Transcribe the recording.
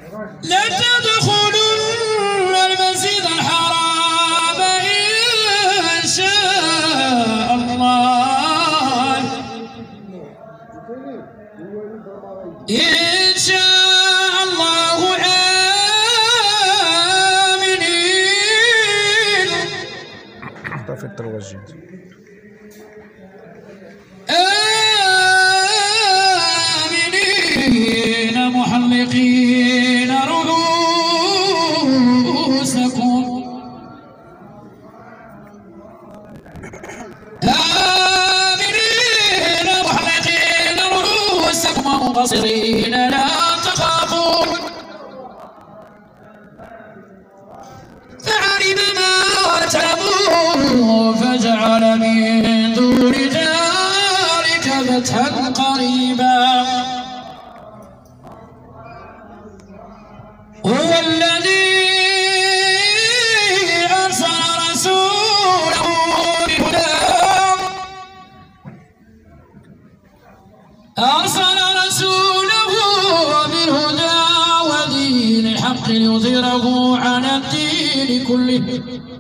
لا تدخلن المسجد الحرام إن شاء الله، إن شاء الله آمنين. في التروجين آمنين محلقين رؤوسكم، آمنين محلقين رؤوسكم ومقصرين لا تخافون، فعلم ما تلبون فجعل من دون ذلك فتحا قريبا. هو الذي أرسل رسوله بالهدى ودين الحق ليظهره على الدين كله